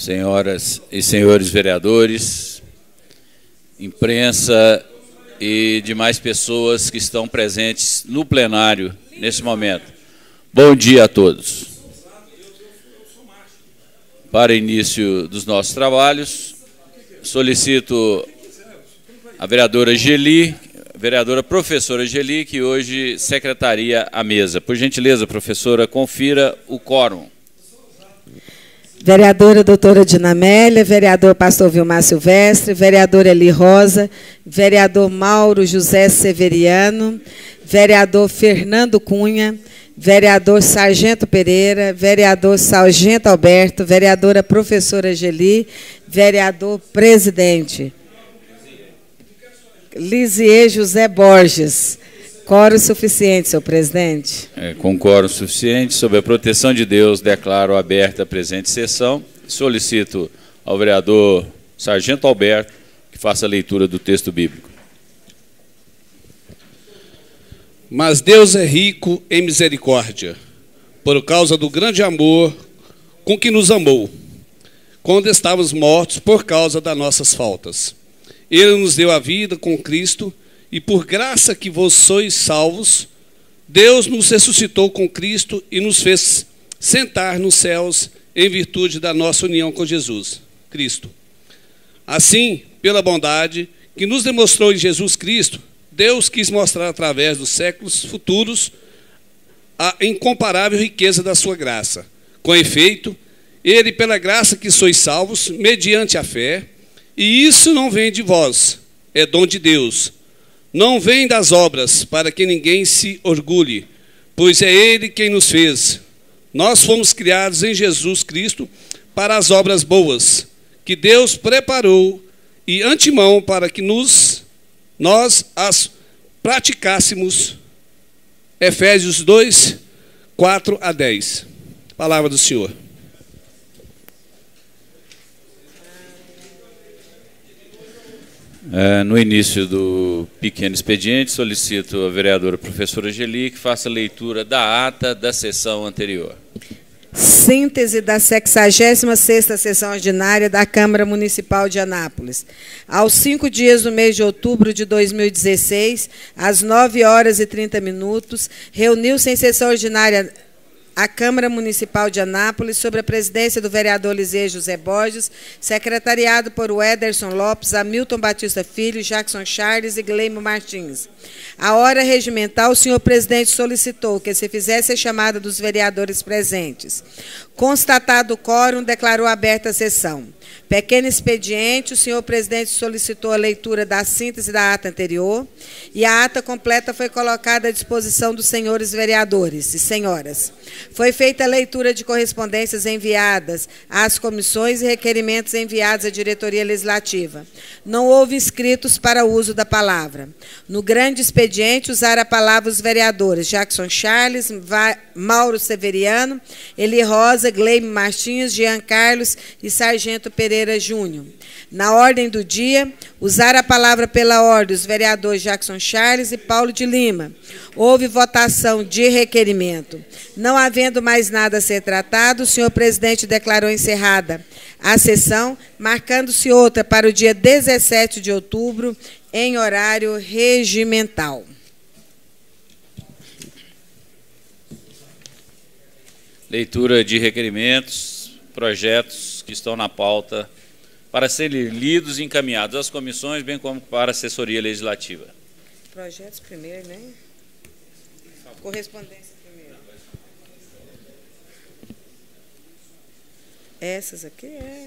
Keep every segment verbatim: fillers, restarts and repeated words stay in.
senhoras e senhores vereadores, imprensa e demais pessoas que estão presentes no plenário nesse momento. Bom dia a todos. Para início dos nossos trabalhos, solicito a vereadora Geli, a vereadora professora Geli, que hoje secretaria a mesa. Por gentileza, professora, confira o quórum. Vereadora doutora Dinamélia, vereador pastor Vilmar Silvestre, vereadora Eli Rosa, vereador Mauro José Severiano, vereador Fernando Cunha, vereador Sargento Pereira, vereador Sargento Alberto, vereadora professora Geli, vereador presidente Lisier José Borges. Quórum suficiente, senhor presidente. É, com quórum suficiente, sob a proteção de Deus, declaro aberta a presente sessão. Solicito ao vereador Sargento Alberto que faça a leitura do texto bíblico. Mas Deus é rico em misericórdia, por causa do grande amor com que nos amou, quando estávamos mortos por causa das nossas faltas. Ele nos deu a vida com Cristo, e por graça que vós sois salvos, Deus nos ressuscitou com Cristo e nos fez sentar nos céus em virtude da nossa união com Jesus, Cristo. Assim, pela bondade que nos demonstrou em Jesus Cristo, Deus quis mostrar através dos séculos futuros a incomparável riqueza da sua graça. Com efeito, ele, pela graça que sois salvos, mediante a fé, e isso não vem de vós, é dom de Deus. Não vem das obras, para que ninguém se orgulhe, pois é Ele quem nos fez. Nós fomos criados em Jesus Cristo para as obras boas, que Deus preparou e antemão para que nos, nós as praticássemos. Efésios dois, quatro a dez. Palavra do Senhor. É, no início do pequeno expediente, solicito a vereadora professora Geli que faça a leitura da ata da sessão anterior. Síntese da sexagésima sexta sessão ordinária da Câmara Municipal de Anápolis. Aos cinco dias do mês de outubro de dois mil e dezesseis, às nove horas e trinta minutos, reuniu-se em sessão ordinária a Câmara Municipal de Anápolis, sob a presidência do vereador Lisier José Borges, secretariado por Ederson Lopes, Hamilton Batista Filho, Jackson Charles e Gleimo Martins. A hora regimental, o senhor presidente solicitou que se fizesse a chamada dos vereadores presentes. Constatado o quórum, declarou aberta a sessão. Pequeno expediente, o senhor presidente solicitou a leitura da síntese da ata anterior e a ata completa foi colocada à disposição dos senhores vereadores e senhoras. Foi feita a leitura de correspondências enviadas às comissões e requerimentos enviados à diretoria legislativa. Não houve inscritos para o uso da palavra. No grande expediente, usaram a palavra os vereadores Jackson Charles, Mauro Severiano, Eli Rosa, Gleimo Martins, Jean Carlos e Sargento Pereira Júnior. Na ordem do dia, usaram a palavra pela ordem os vereadores Jackson Charles e Paulo de Lima. Houve votação de requerimento. Não havendo mais nada a ser tratado, o senhor presidente declarou encerrada a sessão, marcando-se outra para o dia dezessete de outubro, em horário regimental. Leitura de requerimentos, projetos que estão na pauta para serem lidos e encaminhados às comissões, bem como para a assessoria legislativa. Projetos primeiro, né? Correspondência primeiro. Essas aqui é...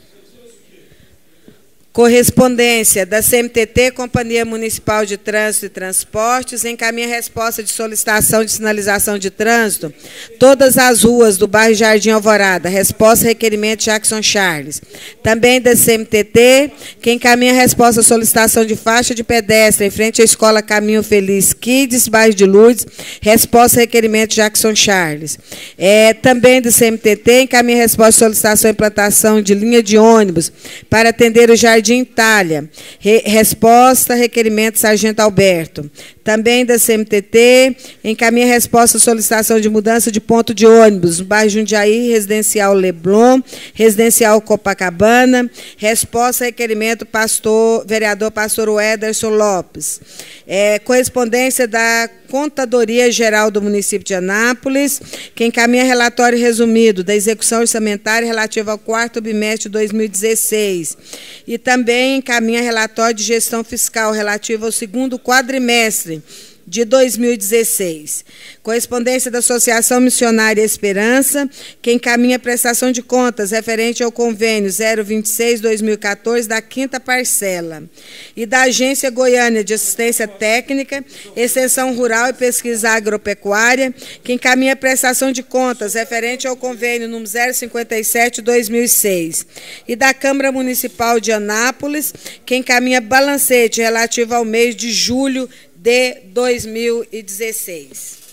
Correspondência da C M T T, Companhia Municipal de Trânsito e Transportes, encaminha resposta de solicitação de sinalização de trânsito, todas as ruas do bairro Jardim Alvorada. Resposta requerimento Jackson Charles. Também da C M T T, que encaminha resposta à solicitação de faixa de pedestre em frente à Escola Caminho Feliz Kids, bairro de Lourdes. Resposta requerimento Jackson Charles. É, também da C M T T, encaminha resposta de solicitação e implantação de linha de ônibus para atender o Jardim Jardim Itália. Re, resposta, requerimento Sargento Alberto. Também da C M T T, encaminha resposta à solicitação de mudança de ponto de ônibus no bairro Jundiaí, residencial Leblon, residencial Copacabana. Resposta a requerimento pastor, vereador pastor Ederson Lopes. É, correspondência da Contadoria Geral do município de Anápolis, que encaminha relatório resumido da execução orçamentária relativa ao quarto bimestre de dois mil e dezesseis. E também encaminha relatório de gestão fiscal relativo ao segundo quadrimestre de dois mil e dezesseis. Correspondência da Associação Missionária Esperança, que encaminha prestação de contas referente ao convênio zero vinte e seis barra dois mil e quatorze da quinta parcela. E da Agência Goiânia de Assistência Técnica, Extensão Rural e Pesquisa Agropecuária, que encaminha prestação de contas referente ao convênio número zero cinquenta e sete barra dois mil e seis. E da Câmara Municipal de Anápolis, que encaminha balancete relativo ao mês de julho de dois mil e dezesseis.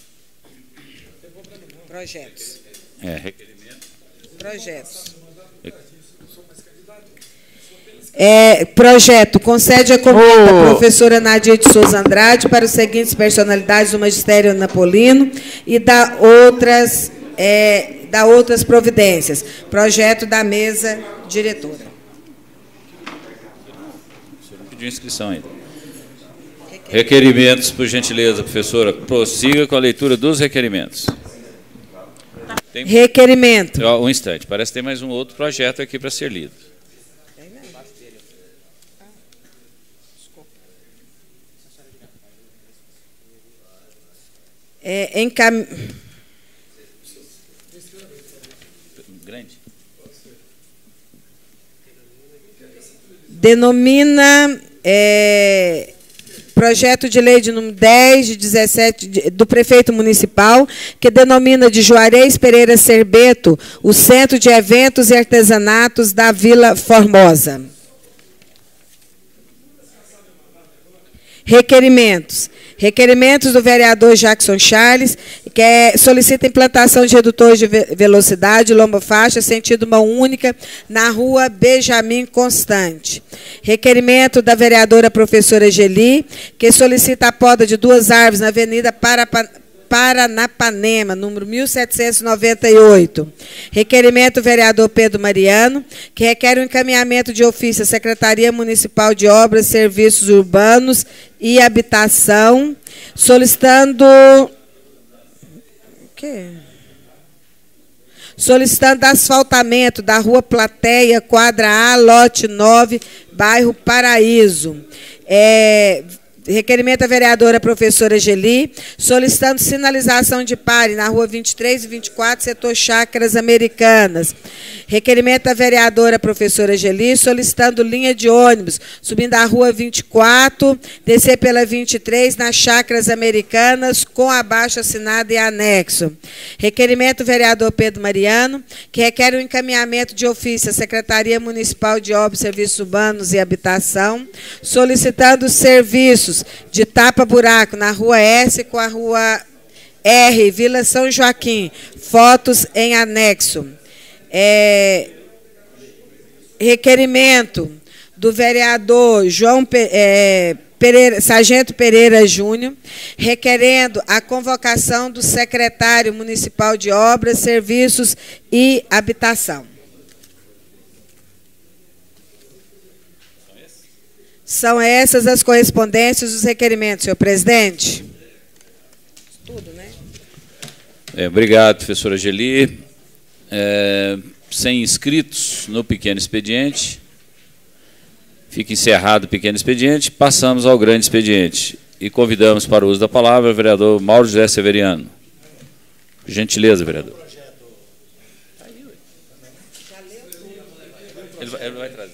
Projetos. É, requerimento. Projetos. É, projeto. Concede a comenda oh. a professora Nadia de Souza Andrade para os seguintes personalidades do magistério anapolino e da outras, é, da outras providências. Projeto da mesa diretora. O senhor não pediu inscrição ainda. Requerimentos, por gentileza, professora. Prossiga com a leitura dos requerimentos. Tem... Requerimento. Um instante, parece que tem mais um outro projeto aqui para ser lido. É, encam... Grande. Denomina... É... Projeto de lei de número dez, de dezessete, de, do prefeito municipal, que denomina de Juarez Pereira Serbeto o Centro de Eventos e Artesanatos da Vila Formosa. Requerimentos. Requerimentos do vereador Jackson Charles, que é, solicita implantação de redutores de velocidade, lomba-faixa, sentido mão única, na rua Benjamin Constante. Requerimento da vereadora professora Geli, que solicita a poda de duas árvores na Avenida Parapa, Paranapanema, número mil setecentos e noventa e oito. Requerimento do vereador Pedro Mariano, que requer o encaminhamento de ofício à Secretaria Municipal de Obras, Serviços Urbanos e Habitação, solicitando... O quê? Solicitando asfaltamento da Rua Plateia, quadra A, lote nove, bairro Paraíso. É... Requerimento da vereadora professora Geli, solicitando sinalização de pare na rua vinte e três e vinte e quatro, setor Chácaras Americanas. Requerimento da vereadora professora Geli, solicitando linha de ônibus, subindo a rua vinte e quatro, descer pela vinte e três, nas Chácaras Americanas, com abaixo assinado e anexo. Requerimento do vereador Pedro Mariano, que requer o encaminhamento de ofício à Secretaria Municipal de Obras, Serviços Urbanos e Habitação, solicitando serviços de tapa-buraco na Rua S com a Rua R, Vila São Joaquim, fotos em anexo. É, requerimento do vereador João é, Pereira, Sargento Pereira Júnior, requerendo a convocação do secretário municipal de Obras, Serviços e Habitação. São essas as correspondências dos requerimentos, senhor presidente. Tudo, né? É, obrigado, professora Geli. É, sem inscritos no pequeno expediente, fica encerrado o pequeno expediente, passamos ao grande expediente. E convidamos para o uso da palavra o vereador Mauro José Severiano. Por gentileza, vereador. Ele vai, ele vai trazer.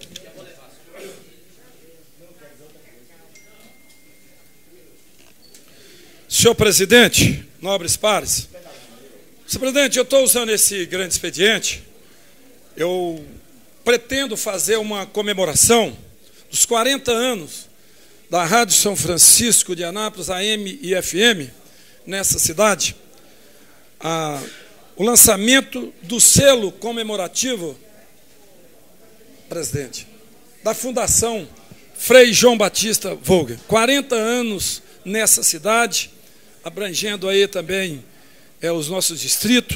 Senhor presidente, nobres pares, senhor presidente, eu estou usando esse grande expediente, eu pretendo fazer uma comemoração dos quarenta anos da Rádio São Francisco de Anápolis, A M e F M, nessa cidade, a, o lançamento do selo comemorativo, presidente, da Fundação Frei João Batista Vogel, quarenta anos nessa cidade, abrangendo aí também é, os nossos distritos,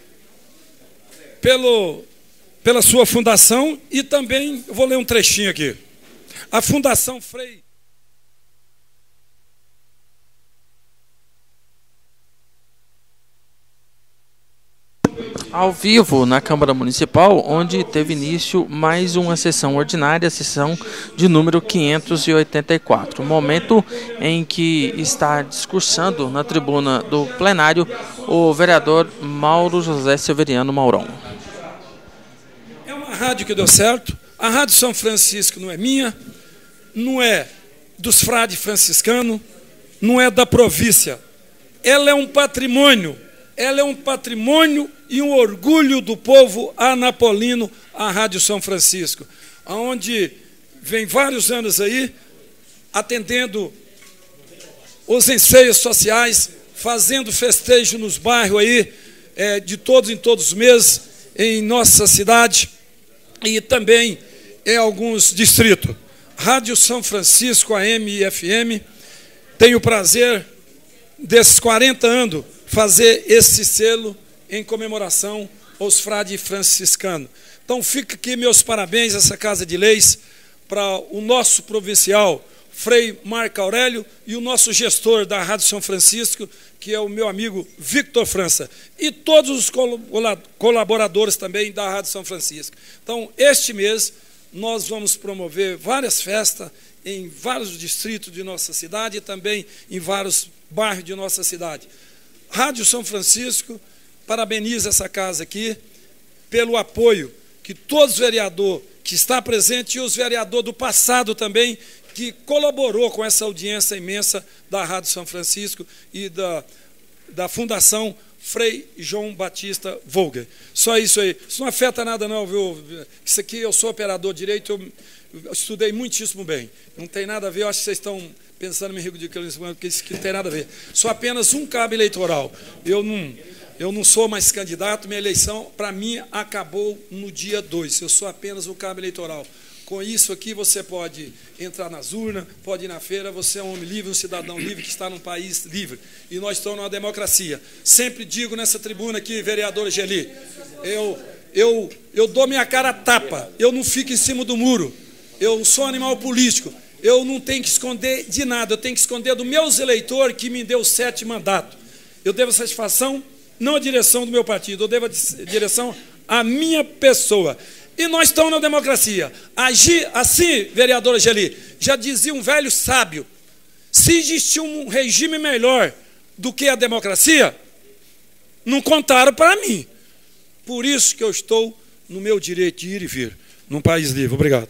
pelo, pela sua fundação, e também, eu vou ler um trechinho aqui. A Fundação Frei ao vivo na Câmara Municipal, onde teve início mais uma sessão ordinária, sessão de número quinhentos e oitenta e quatro, momento em que está discursando na tribuna do plenário o vereador Mauro José Severiano Maurão. É uma rádio que deu certo. A Rádio São Francisco não é minha, não é dos frades franciscanos, não é da província. Ela é um patrimônio, ela é um patrimônio e um orgulho do povo anapolino, a Rádio São Francisco, onde vem vários anos aí, atendendo os enseios sociais, fazendo festejo nos bairros aí, é, de todos em todos os meses, em nossa cidade e também em alguns distritos. Rádio São Francisco, A M e F M, tenho o prazer, desses quarenta anos, fazer esse selo em comemoração aos frades franciscanos. Então, fica aqui meus parabéns a essa Casa de Leis, para o nosso provincial, Frei Marco Aurélio, e o nosso gestor da Rádio São Francisco, que é o meu amigo Victor França, e todos os colaboradores também da Rádio São Francisco. Então, este mês, nós vamos promover várias festas em vários distritos de nossa cidade e também em vários bairros de nossa cidade. Rádio São Francisco parabeniza essa casa aqui pelo apoio que todos os vereadores que está presente e os vereadores do passado também, que colaborou com essa audiência imensa da Rádio São Francisco e da, da Fundação Frei João Batista Volger. Só isso aí. Isso não afeta nada não, viu? Isso aqui, eu sou operador direito, eu, eu estudei muitíssimo bem. Não tem nada a ver, eu acho que vocês estão pensando em ridicularizar, porque isso aqui não tem nada a ver. Sou apenas um cabo eleitoral. Eu não, eu não sou mais candidato, minha eleição, para mim, acabou no dia dois. Eu sou apenas um cabo eleitoral. Com isso aqui, você pode entrar nas urnas, pode ir na feira, você é um homem livre, um cidadão livre que está num país livre. E nós estamos numa democracia. Sempre digo nessa tribuna aqui, vereador Geli, eu, eu, eu dou minha cara a tapa, eu não fico em cima do muro, eu sou animal político, eu não tenho que esconder de nada, eu tenho que esconder dos meus eleitores que me deu sete mandatos. Eu devo satisfação, não a direção do meu partido, eu devo a direção à minha pessoa. E nós estamos na democracia. Agir assim, vereadora Geli, já dizia um velho sábio, se existir um regime melhor do que a democracia, não contaram para mim. Por isso que eu estou no meu direito de ir e vir, num país livre. Obrigado.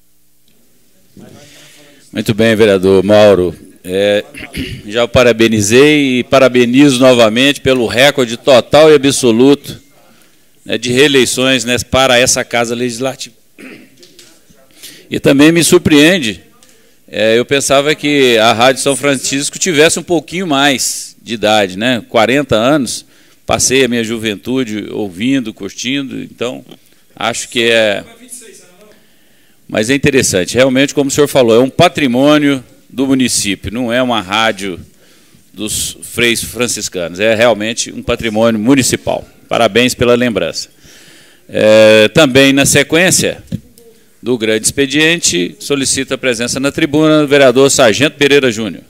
Muito bem, vereador Mauro. É, já o parabenizei e parabenizo novamente pelo recorde total e absoluto, né, de reeleições, né, para essa Casa Legislativa. E também me surpreende, é, eu pensava que a Rádio São Francisco tivesse um pouquinho mais de idade, né, quarenta anos, passei a minha juventude ouvindo, curtindo, então acho que é... Mas é interessante, realmente, como o senhor falou, é um patrimônio do município, não é uma rádio dos freis franciscanos, é realmente um patrimônio municipal. Parabéns pela lembrança. É, também, na sequência do grande expediente, solicita a presença na tribuna do vereador Sargento Pereira Júnior.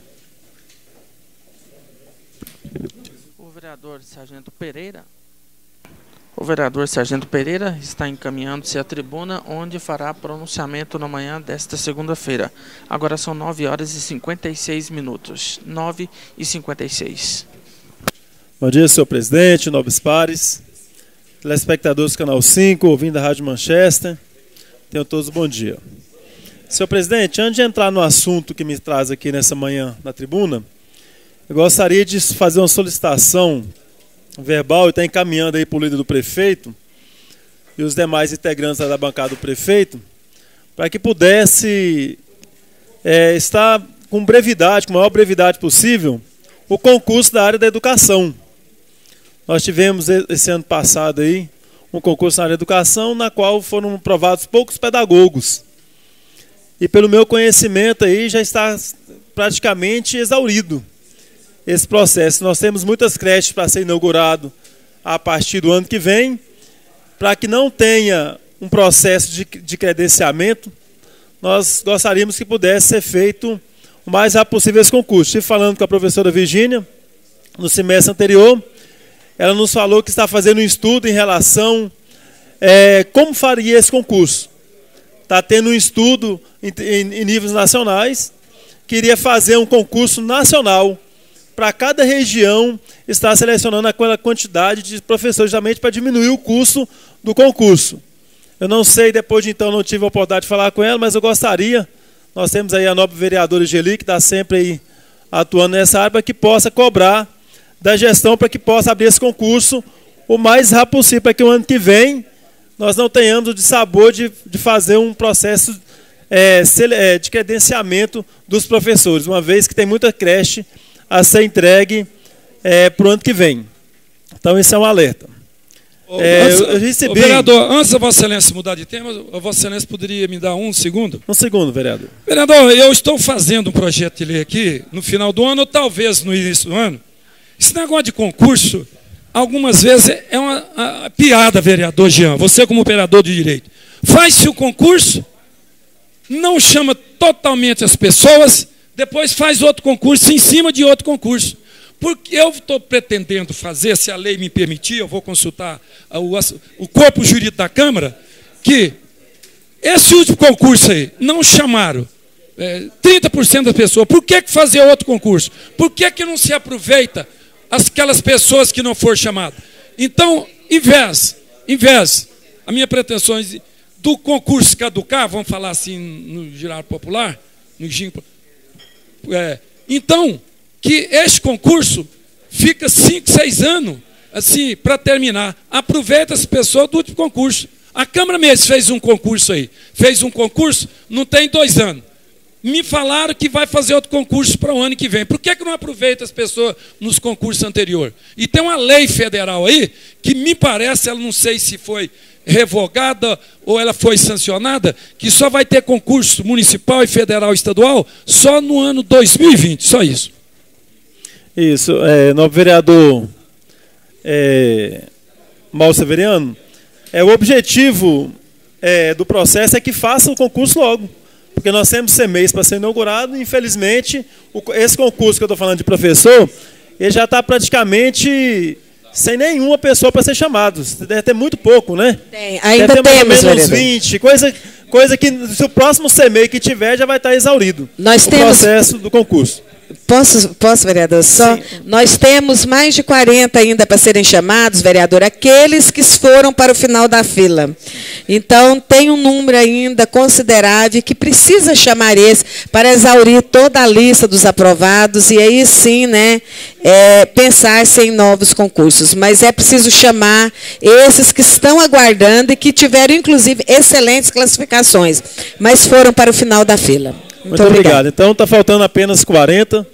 O vereador Sargento Pereira... O vereador Sargento Pereira está encaminhando-se à tribuna, onde fará pronunciamento na manhã desta segunda-feira. Agora são nove horas e cinquenta e seis minutos. nove e cinquenta e seis. Bom dia, senhor presidente, nobres pares, telespectadores do Canal cinco, ouvindo a Rádio Manchester. Tenham todos bom dia. Senhor presidente, antes de entrar no assunto que me traz aqui nessa manhã na tribuna, eu gostaria de fazer uma solicitação verbal e está encaminhando aí para o líder do prefeito e os demais integrantes da bancada do prefeito, para que pudesse é, estar com brevidade, com a maior brevidade possível, o concurso da área da educação. Nós tivemos esse ano passado aí um concurso na área da educação, na qual foram aprovados poucos pedagogos. E pelo meu conhecimento aí já está praticamente exaurido esse processo. Nós temos muitas creches para ser inaugurado a partir do ano que vem, para que não tenha um processo de, de credenciamento, nós gostaríamos que pudesse ser feito o mais rápido possível esse concurso. Estive falando com a professora Virgínia no semestre anterior, ela nos falou que está fazendo um estudo em relação é, como faria esse concurso. Está tendo um estudo em, em, em níveis nacionais, queria fazer um concurso nacional para cada região estar selecionando aquela quantidade de professores, justamente para diminuir o custo do concurso. Eu não sei, depois de então não tive a oportunidade de falar com ela, mas eu gostaria, nós temos aí a nobre vereadora Geli, que está sempre aí atuando nessa área, para que possa cobrar da gestão, para que possa abrir esse concurso o mais rápido possível, para que o ano que vem nós não tenhamos o dissabor de, de fazer um processo é, de credenciamento dos professores, uma vez que tem muita creche a ser entregue é, para o ano que vem. Então, esse é um alerta. Ô, é, antes, eu recebi... ô, vereador, antes da Vossa Excelência mudar de tema, a Vossa Excelência poderia me dar um segundo? Um segundo, vereador. Vereador, eu estou fazendo um projeto de lei aqui, no final do ano, ou talvez no início do ano. Esse negócio de concurso, algumas vezes é uma, uma piada, vereador Jean, você como operador de direito. Faz-se o concurso, não chama totalmente as pessoas, depois faz outro concurso em cima de outro concurso. Porque eu estou pretendendo fazer, se a lei me permitir, eu vou consultar o, o corpo jurídico da Câmara, que esse último concurso aí, não chamaram é, trinta por cento das pessoas. Por que, que fazer outro concurso? Por que, que não se aproveita aquelas pessoas que não foram chamadas? Então, em vez, em vez, a minha pretensão é do concurso caducar, vamos falar assim no girar popular, no é, então, que este concurso fica cinco, seis anos assim, para terminar. Aproveita as pessoas do último concurso. A Câmara mesmo fez um concurso aí. Fez um concurso, não tem dois anos. Me falaram que vai fazer outro concurso para o ano que vem. Por que, que não aproveita as pessoas nos concursos anteriores? E tem uma lei federal aí, que me parece, ela não sei se foi revogada ou ela foi sancionada, que só vai ter concurso municipal e federal e estadual só no ano dois mil e vinte, só isso. Isso, é, novo vereador é, Mauro Severiano, é, o objetivo é, do processo é que faça o concurso logo, porque nós temos C M E I S para ser inaugurado, e infelizmente, o, esse concurso que eu estou falando de professor, ele já está praticamente sem nenhuma pessoa para ser chamado. Deve ter muito pouco, né? Tem, ainda Deve ter mais temos, ou menos vereador. vinte, coisa, coisa que se o próximo C M E I que tiver já vai estar exaurido. Nós o temos... processo do concurso. Posso, posso, vereador? Só, nós temos mais de quarenta ainda para serem chamados, vereador, aqueles que foram para o final da fila. Então, tem um número ainda considerável que precisa chamar esse para exaurir toda a lista dos aprovados e aí sim, né, é, pensar-se em novos concursos. Mas é preciso chamar esses que estão aguardando e que tiveram, inclusive, excelentes classificações, mas foram para o final da fila. Muito, Muito obrigado. obrigado. Então, está faltando apenas quarenta.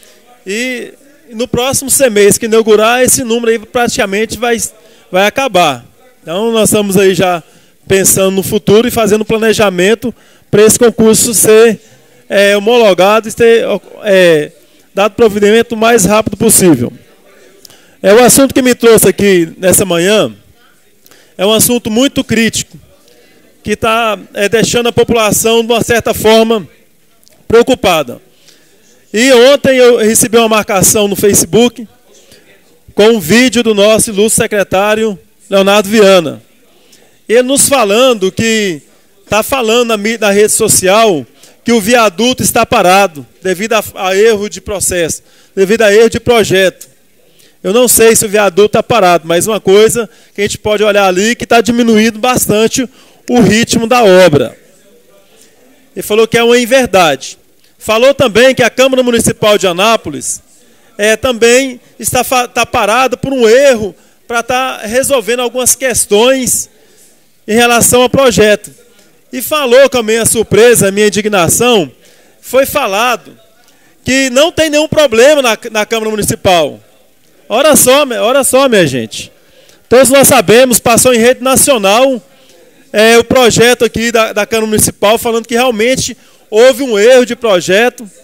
E no próximo C M E I S que inaugurar, esse número aí praticamente vai, vai acabar. Então, nós estamos aí já pensando no futuro e fazendo planejamento para esse concurso ser é, homologado e ter é, dado provimento o mais rápido possível. É, o assunto que me trouxe aqui nessa manhã é um assunto muito crítico, que está é, deixando a população, de uma certa forma, preocupada. E ontem eu recebi uma marcação no Facebook com um vídeo do nosso ilustre secretário Leonardo Viana. Ele nos falando que está falando na, na rede social que o viaduto está parado devido a, a erro de processo, devido a erro de projeto. Eu não sei se o viaduto está parado, mas uma coisa que a gente pode olhar ali que está diminuindo bastante o ritmo da obra. Ele falou que é uma inverdade. Falou também que a Câmara Municipal de Anápolis é, também está, está parada por um erro para estar resolvendo algumas questões em relação ao projeto. E falou, com a minha surpresa, a minha indignação, foi falado que não tem nenhum problema na, na Câmara Municipal. Ora só, ora só, minha gente. Todos nós sabemos, passou em rede nacional é, o projeto aqui da, da Câmara Municipal, falando que realmente houve um erro de projeto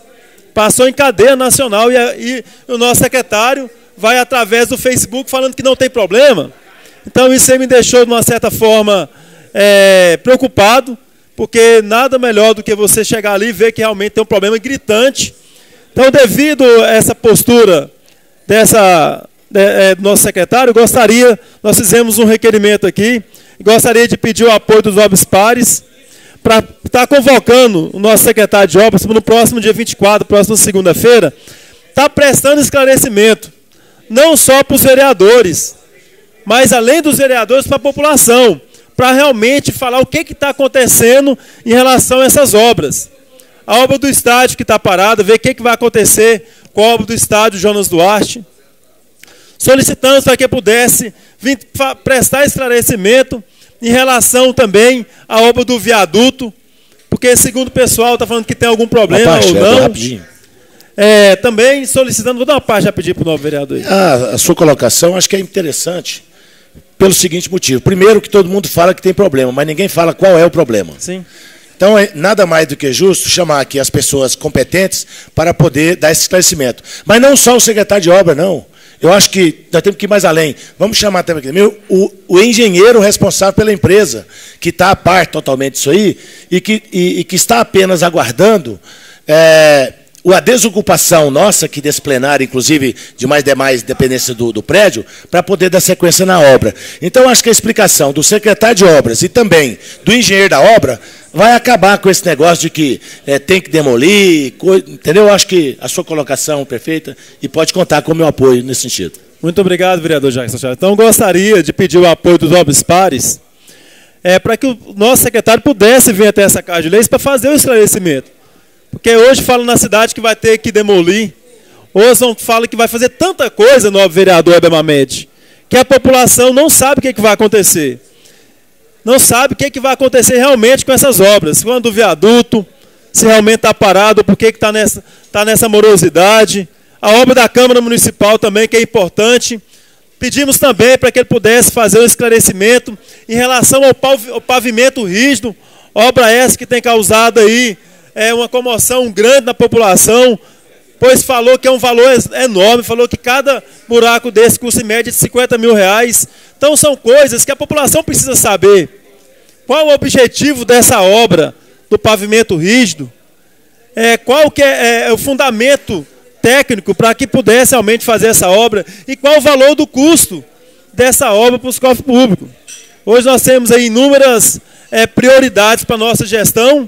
Passou em cadeia nacional e, e o nosso secretário vai através do Facebook falando que não tem problema. Então isso aí me deixou, de uma certa forma, é, preocupado, porque nada melhor do que você chegar ali e ver que realmente tem um problema gritante. Então, devido a essa postura dessa, de, é, do nosso secretário, gostaria, nós fizemos um requerimento aqui, gostaria de pedir o apoio dos nobres pares, para estar convocando o nosso secretário de obras, no próximo dia vinte e quatro, próxima segunda-feira, está prestando esclarecimento, não só para os vereadores, mas além dos vereadores, para a população, para realmente falar o que está acontecendo em relação a essas obras. A obra do estádio que está parada, ver o que, que vai acontecer com a obra do estádio Jonas Duarte. Solicitamos para que pudesse vir prestar esclarecimento em relação também à obra do viaduto, porque segundo o pessoal está falando que tem algum problema parte, ou não. É, rapidinho. É, também solicitando, vou dar uma parte rapidinho para o novo vereador aí. Ah, a sua colocação acho que é interessante, pelo seguinte motivo. Primeiro, que todo mundo fala que tem problema, mas ninguém fala qual é o problema. Sim. Então, é nada mais do que justo chamar aqui as pessoas competentes para poder dar esse esclarecimento. Mas não só o secretário de obra, não. Eu acho que nós temos que ir mais além. Vamos chamar também o, o engenheiro responsável pela empresa, que está a par totalmente disso aí, e que, e, e que está apenas aguardando é, a desocupação nossa, aqui desse plenário, inclusive de mais demais dependência do, do prédio, para poder dar sequência na obra. Então, acho que a explicação do secretário de obras e também do engenheiro da obra vai acabar com esse negócio de que é, tem que demolir, entendeu? Eu acho que a sua colocação é perfeita e pode contar com o meu apoio nesse sentido. Muito obrigado, vereador Jackson Charles. Então, gostaria de pedir o apoio dos nobres pares é, para que o nosso secretário pudesse vir até essa Casa de Leis para fazer o esclarecimento. Porque hoje falam na cidade que vai ter que demolir, hoje não fala que vai fazer tanta coisa, nobre vereador Heber Mamed, que a população não sabe o que, que vai acontecer. Não sabe o que, que vai acontecer realmente com essas obras. Quando o viaduto, se realmente está parado, por que está nessa, tá nessa morosidade. A obra da Câmara Municipal também, que é importante. Pedimos também para que ele pudesse fazer um esclarecimento em relação ao pavimento rígido, obra essa que tem causado aí é, uma comoção grande na população, pois falou que é um valor enorme, falou que cada buraco desse custa em média de cinquenta mil reais. Então são coisas que a população precisa saber. Qual o objetivo dessa obra do pavimento rígido? É, qual que é, é o fundamento técnico para que pudesse realmente fazer essa obra? E qual o valor do custo dessa obra para os cofres públicos? Hoje nós temos aí inúmeras é, prioridades para a nossa gestão,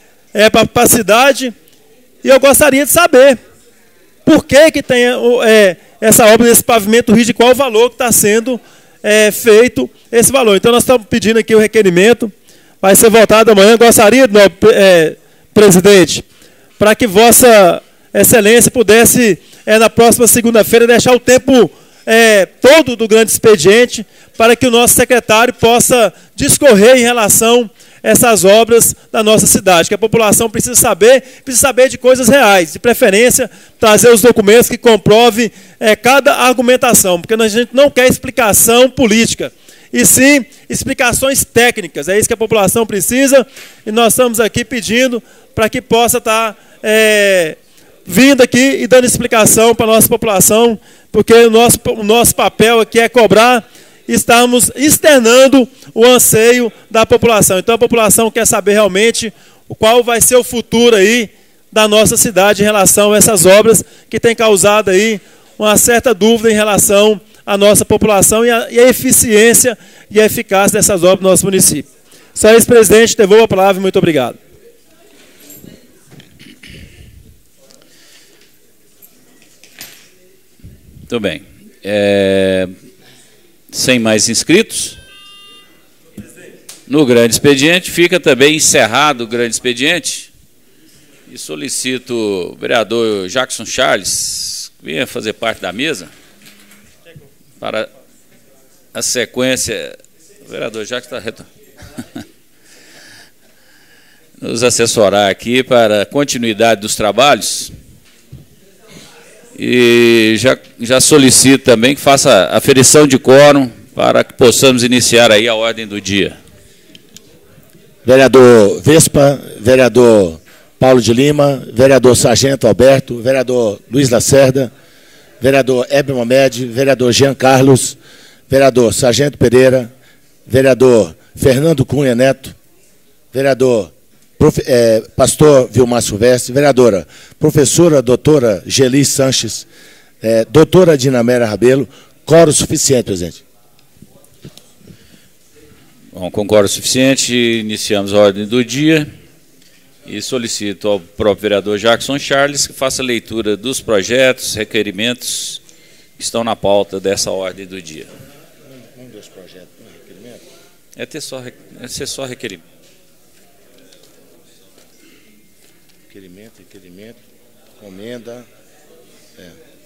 é, para a cidade, e eu gostaria de saber por que, que tem é, essa obra desse pavimento rígido e qual o valor que está sendo é, feito esse valor. Então, nós estamos pedindo aqui o requerimento, vai ser votado amanhã. Gostaria, no, é, presidente, para que Vossa Excelência pudesse, é, na próxima segunda-feira, deixar o tempo é, todo do grande expediente para que o nosso secretário possa discorrer em relação a essas obras da nossa cidade, que a população precisa saber, precisa saber de coisas reais, de preferência, trazer os documentos que comprovem é, cada argumentação, porque a gente não quer explicação política, e sim explicações técnicas. É isso que a população precisa, e nós estamos aqui pedindo para que possa estar é, vindo aqui e dando explicação para a nossa população, porque o nosso, o nosso papel aqui é cobrar, estamos externando o anseio da população. Então a população quer saber realmente qual vai ser o futuro aí da nossa cidade em relação a essas obras que tem causado aí uma certa dúvida em relação à nossa população e a, e a eficiência e a eficácia dessas obras do nosso município. Só isso, presidente, devolvo a palavra e muito obrigado. Muito bem. É... Sem mais inscritos, no grande expediente, fica também encerrado o grande expediente, e solicito o vereador Jackson Charles, que venha fazer parte da mesa, para a sequência, o vereador Jackson está retornando, nos assessorar aqui para a continuidade dos trabalhos. E já, já solicito também que faça a aferição de quórum para que possamos iniciar aí a ordem do dia. Vereador Vespa, vereador Paulo de Lima, vereador Sargento Alberto, vereador Luiz Lacerda, vereador Heber Mohamed, vereador Jean Carlos, vereador Sargento Pereira, vereador Fernando Cunha Neto, vereador profe, é, pastor Vilmar Silvestre, vereadora professora doutora Geli Sanches, é, doutora Dinamera Rabelo. Quórum suficiente, presidente. Bom, com quórum suficiente, iniciamos a ordem do dia e solicito ao próprio vereador Jackson Charles que faça a leitura dos projetos, requerimentos que estão na pauta dessa ordem do dia. Um dos projetos, um requerimento? É ter só, é ser só requerimento. Requerimento, requerimento, comenda. É.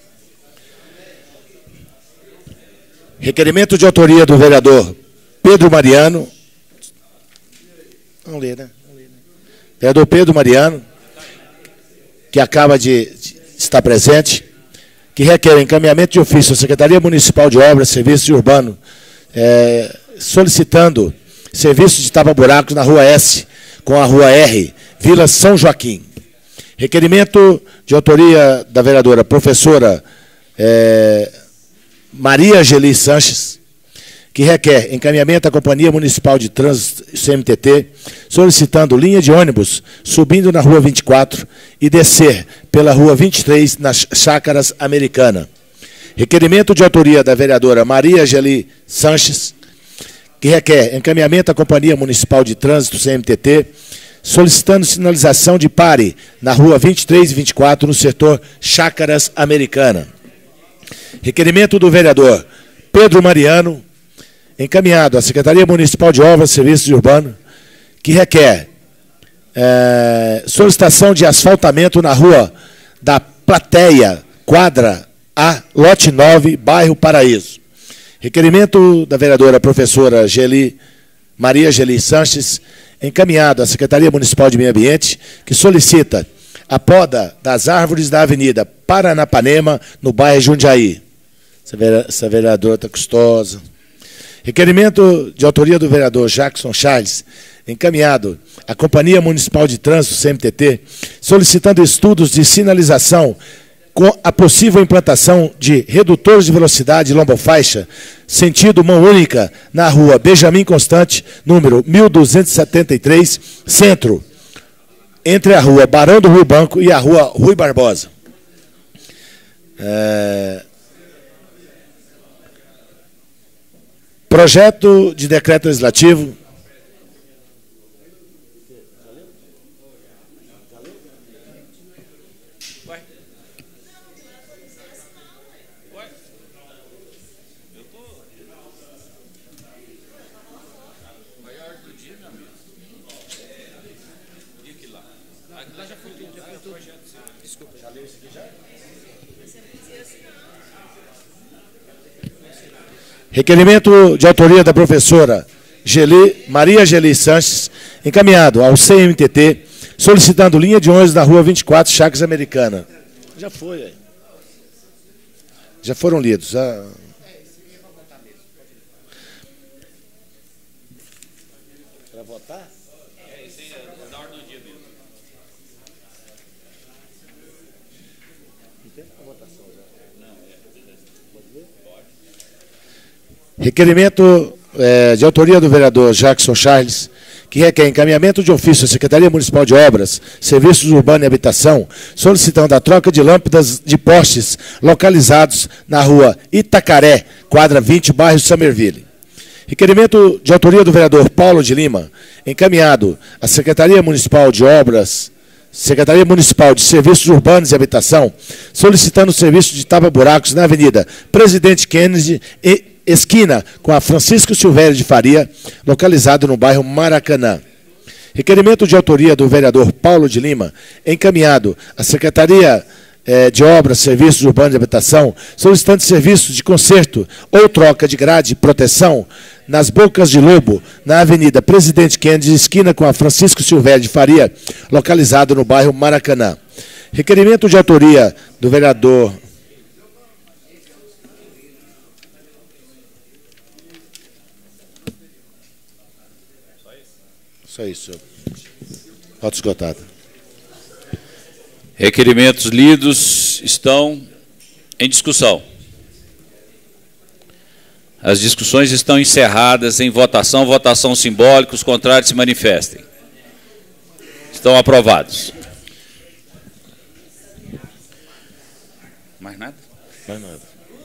Requerimento de autoria do vereador Pedro Mariano. Vamos ler, né? Vereador Pedro Mariano, que acaba de estar presente, que requer o encaminhamento de ofício à Secretaria Municipal de Obras, Serviços e Urbano, é, solicitando serviços de tapa-buracos na Rua S com a Rua R, Vila São Joaquim. Requerimento de autoria da vereadora professora é, Maria Geli Sanches, que requer encaminhamento à Companhia Municipal de Trânsito, C M T T, solicitando linha de ônibus subindo na Rua vinte e quatro e descer pela Rua vinte e três, nas Chácaras Americana. Requerimento de autoria da vereadora Maria Geli Sanches, que requer encaminhamento à Companhia Municipal de Trânsito, C M T T, solicitando sinalização de pare na Rua vinte e três e vinte e quatro, no setor Chácaras Americana. Requerimento do vereador Pedro Mariano, encaminhado à Secretaria Municipal de Obras, Serviços e Urbano, que requer é, solicitação de asfaltamento na Rua da Plateia, quadra A, lote nove, bairro Paraíso. Requerimento da vereadora professora Geli, Maria Geli Sanches, encaminhado à Secretaria Municipal de Meio Ambiente, que solicita a poda das árvores da Avenida Paranapanema, no bairro Jundiaí. Essa vereadora está custosa. Requerimento de autoria do vereador Jackson Charles, encaminhado à Companhia Municipal de Trânsito, C M T T, solicitando estudos de sinalização com a possível implantação de redutores de velocidade lombofaixa, sentido mão única, na Rua Benjamin Constante, número mil duzentos e setenta e três, centro, entre a Rua Barão do Rio Branco e a Rua Rui Barbosa. É... Projeto de decreto legislativo. Requerimento de autoria da professora Geli, Maria Geli Sanches, encaminhado ao C M T T, solicitando linha de ônibus da Rua vinte e quatro, Chácaras Americana. Já foi, aí. Já foram lidos. Já... Para votar? É, isso aí é da ordem do dia mesmo. Não tem a votação já? Não, é. Pode ver? Pode. Requerimento é, de autoria do vereador Jackson Charles, que requer encaminhamento de ofício à Secretaria Municipal de Obras, Serviços Urbanos e Habitação, solicitando a troca de lâmpadas de postes localizados na Rua Itacaré, quadra vinte, bairro Summerville. Requerimento de autoria do vereador Paulo de Lima, encaminhado à Secretaria Municipal de Obras, Secretaria Municipal de Serviços Urbanos e Habitação, solicitando o serviço de tapa-buracos na Avenida Presidente Kennedy e esquina com a Francisco Silvério de Faria, localizado no bairro Maracanã. Requerimento de autoria do vereador Paulo de Lima, encaminhado à Secretaria eh, de Obras, Serviços Urbanos e Habitação, solicitando serviços de conserto ou troca de grade e proteção nas Bocas de Lobo, na Avenida Presidente Kennedy, esquina com a Francisco Silvério de Faria, localizado no bairro Maracanã. Requerimento de autoria do vereador... Só isso. Voto esgotado. Requerimentos lidos estão em discussão. As discussões estão encerradas em votação. Votação simbólica. Os contrários se manifestem. Estão aprovados. Mais nada? Mais nada.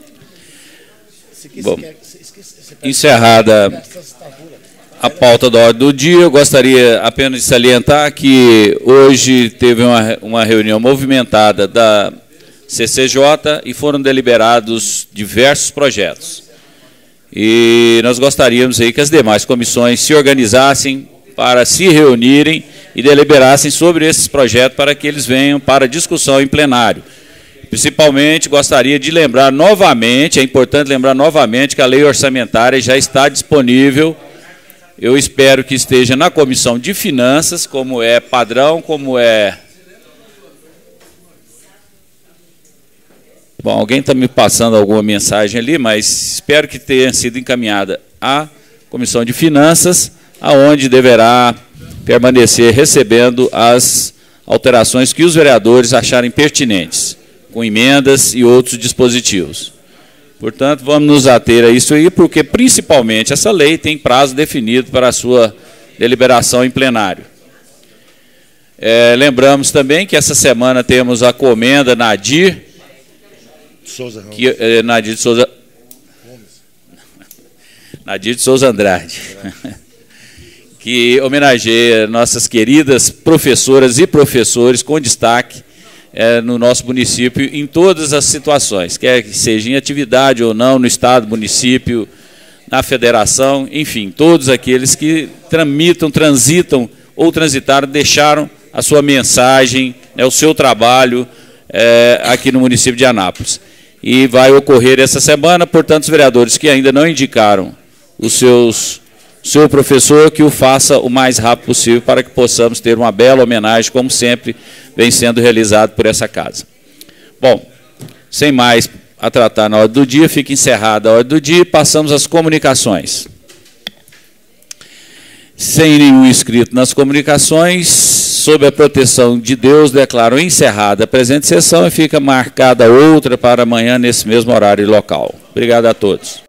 Bom, encerrada a pauta da ordem do dia, eu gostaria apenas de salientar que hoje teve uma, uma reunião movimentada da C C J e foram deliberados diversos projetos. E nós gostaríamos aí que as demais comissões se organizassem para se reunirem e deliberassem sobre esses projetos para que eles venham para discussão em plenário. Principalmente, gostaria de lembrar novamente, é importante lembrar novamente que a lei orçamentária já está disponível. Eu espero que esteja na Comissão de Finanças, como é padrão, como é... Bom, alguém está me passando alguma mensagem ali, mas espero que tenha sido encaminhada à Comissão de Finanças, aonde deverá permanecer recebendo as alterações que os vereadores acharem pertinentes, com emendas e outros dispositivos. Portanto, vamos nos ater a isso aí, porque principalmente essa lei tem prazo definido para a sua deliberação em plenário. É, lembramos também que essa semana temos a comenda Nadir, Souza Ramos. que, é, Nadir de Souza, Nadir de Souza Andrade, que homenageia nossas queridas professoras e professores com destaque É, no nosso município, em todas as situações, quer que seja em atividade ou não, no Estado, município, na federação, enfim, todos aqueles que tramitam, transitam ou transitaram, deixaram a sua mensagem, né, o seu trabalho é, aqui no município de Anápolis. E vai ocorrer essa semana, portanto, os vereadores que ainda não indicaram os seus, seu professor, que o faça o mais rápido possível para que possamos ter uma bela homenagem, como sempre vem sendo realizado por essa casa. Bom, sem mais a tratar na ordem do dia, fica encerrada a ordem do dia e passamos às comunicações. Sem nenhum inscrito nas comunicações, sob a proteção de Deus, declaro encerrada a presente sessão e fica marcada outra para amanhã nesse mesmo horário e local. Obrigado a todos.